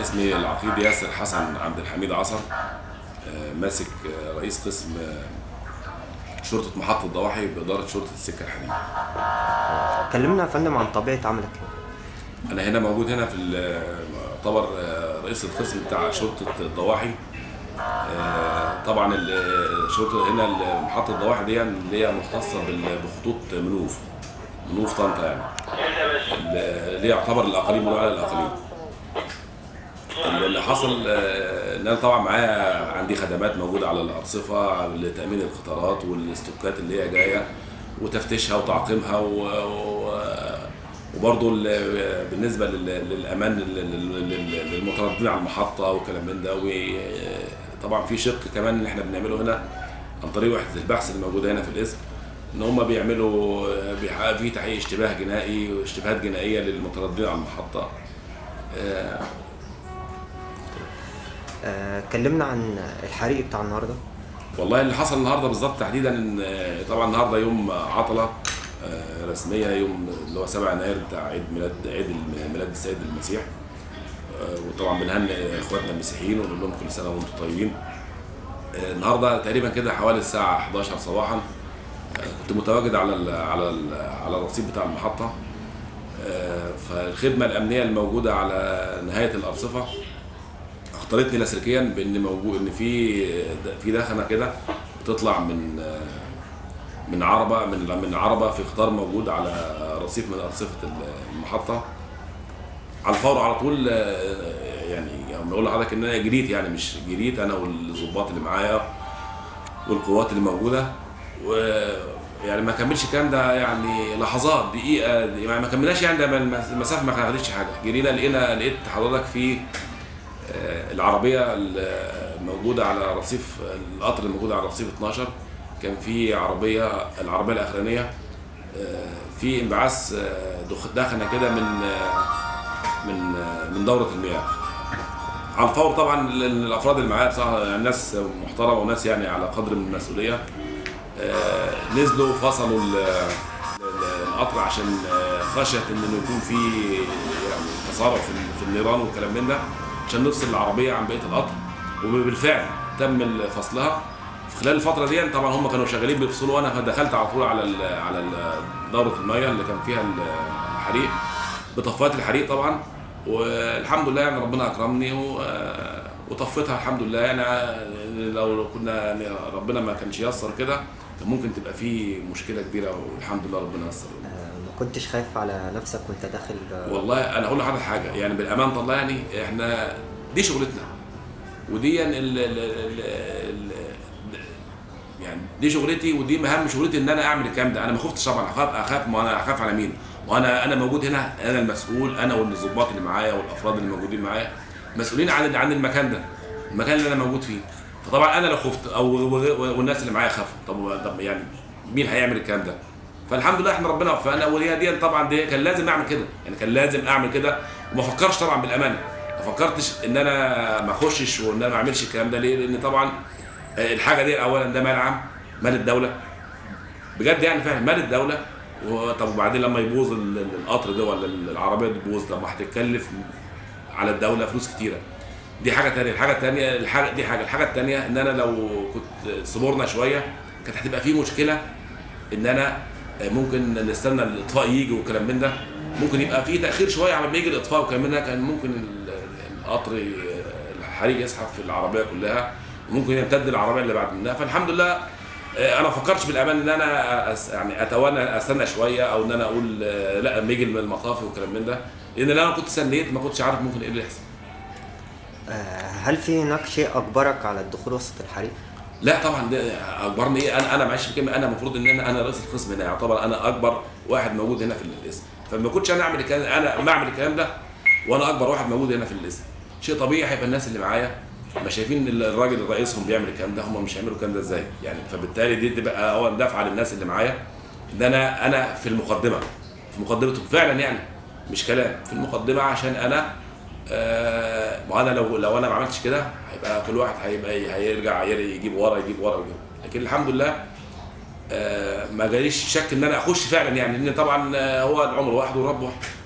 اسمي العقيد ياسر حسن عبد الحميد عصر، ماسك رئيس قسم شرطة محطة ضواحي بإدارة شرطة السكة الحديد. كلمنا يا فندم عن طبيعة عملك هنا. أنا هنا موجود هنا في يعتبر رئيس القسم بتاع شرطة الضواحي. طبعا الشرطة هنا محطة الضواحي دي اللي هي مختصة بخطوط منوف طنطا، يعني اللي يعتبر الأقاليم من أعلى الأقاليم. اللي حصل ان انا طبعا معايا عندي خدمات موجوده على الارصفه لتامين القطارات والاستوكات اللي هي جايه وتفتيشها وتعقيمها، وبرضه بالنسبه للامان للمترددين على المحطه وكلام من ده. وطبعا في شق كمان اللي احنا بنعمله هنا عن طريق وحده البحث اللي موجوده هنا في القسم، ان هم بيعملوا في تحقيق اشتباه جنائي واشتباهات جنائيه للمترددين على المحطه. كلمنا عن الحريق بتاع النهارده. والله اللي حصل النهارده بالظبط تحديدا ان طبعا النهارده يوم عطله رسميه، يوم اللي هو 7 يناير بتاع عيد ميلاد السيد المسيح. وطبعا بنهنئ اخواتنا المسيحيين ونقول لهم كل سنه وانتم طيبين. النهارده تقريبا كده حوالي الساعه 11 صباحا كنت متواجد على الرصيف بتاع المحطه. فالخدمه الامنيه الموجوده على نهايه الارصفه اختارتني لاسلكيا بان موجود ان في دخنه كده بتطلع من عربه في قطار موجود على رصيف من ارصفه المحطه. على الفور على طول يعني بقول لحضرتك ان انا جريت، يعني مش جريت انا والضباط اللي معايا والقوات اللي موجوده، ويعني ما كملش الكلام ده يعني لحظات دقيقه، يعني ما كملناش، يعني المسافه ما خدتش حاجه. جرينا لقيت حضرتك في العربيه الموجوده على رصيف القطر الموجود على رصيف 12 كان في العربيه الاخرانيه في انبعاث دخنه كده من دوره المياه. على الفور طبعا الافراد اللي معايا بصراحه يعني ناس محترمه وناس يعني على قدر من المسؤوليه، نزلوا فصلوا القطر عشان خشيه انه يكون في يعني تسارع في النيران والكلام من ده، عشان نفصل العربيه عن بقيه القطر. وبالفعل تم فصلها في خلال الفتره دي. طبعا هم كانوا شغالين بيفصلوا، وانا دخلت على طول على دوره الميه اللي كان فيها الحريق بطفايه الحريق طبعا. والحمد لله يعني ربنا اكرمني وطفيتها الحمد لله. يعني لو كنا يعني ربنا ما كانش ييسر كده كان ممكن تبقى في مشكله كبيره، والحمد لله ربنا ييسر. ما كنتش خايف على نفسك وانت داخل؟ والله انا اقول لحضرتك حاجه، يعني بالامانه الله يعني احنا دي شغلتنا، ودي يعني دي شغلتي ودي مهام شغلتي ان انا اعمل الكلام ده. انا ما خفتش طبعا، اخاف ما انا اخاف على مين؟ وانا موجود هنا، انا المسؤول، انا والضباط اللي معايا والافراد اللي موجودين معايا مسؤولين عن المكان ده، المكان اللي انا موجود فيه. فطبعا انا لو خفت والناس اللي معايا خافوا، طب يعني مين هيعمل الكلام ده؟ فالحمد لله احنا ربنا وفقنا. وهي دي طبعا دي كان لازم اعمل كده، يعني كان لازم اعمل كده، وما فكرش طبعا بالامانه، ما فكرتش ان انا ما اخشش وان انا ما اعملش الكلام ده. ليه؟ لان طبعا الحاجه دي اولا ده مال عام، مال الدوله بجد، يعني فاهم مال الدوله. طب وبعدين لما يبوظ القطر ده ولا العربيه دي تبوظ، طب ما هتتكلف على الدوله فلوس كتيره. دي حاجه ثانيه. الحاجه الثانيه ان انا لو كنت صبرنا شويه كانت هتبقى في مشكله، ان انا ممكن نستنى الاطفاء يجي وكلام من ده، ممكن يبقى في تاخير شويه على ما يجي الاطفاء وكلام من ده. كان ممكن القطر الحريق يسحب في العربيه كلها، وممكن يمتد العربيه اللي بعد منها. فالحمد لله انا ما فكرتش بالامان ان انا يعني اتوانى استنى شويه، او ان انا اقول لا لما يجي المطافي وكلام من ده، لان لو انا كنت استنيت ما كنتش عارف ممكن ايه اللي يحصل. هل في هناك شيء اجبرك على الدخول وسط الحريق؟ لا طبعا ده اجبرني ايه؟ انا معيش بكلمه، انا المفروض ان انا رئيس القسم هنا، يعتبر انا اكبر واحد موجود هنا في القسم. فما كنتش انا اعمل الكلام ده وانا اكبر واحد موجود هنا في القسم. شيء طبيعي هيبقى الناس اللي معايا ما شايفين الراجل رئيسهم بيعمل الكلام ده، هم مش هيعملوا الكلام ده ازاي يعني؟ فبالتالي دي تبقى اول دفعه للناس اللي معايا ان انا في مقدمتهم فعلا، يعني مش كلام، في المقدمه، عشان انا وانا لو انا ما عملتش كده هيبقى كل واحد هيرجع يجيب ورا. لكن الحمد لله ما جاليش شك ان انا اخش فعلا، يعني لان طبعا هو العمر واحد والرب واحد.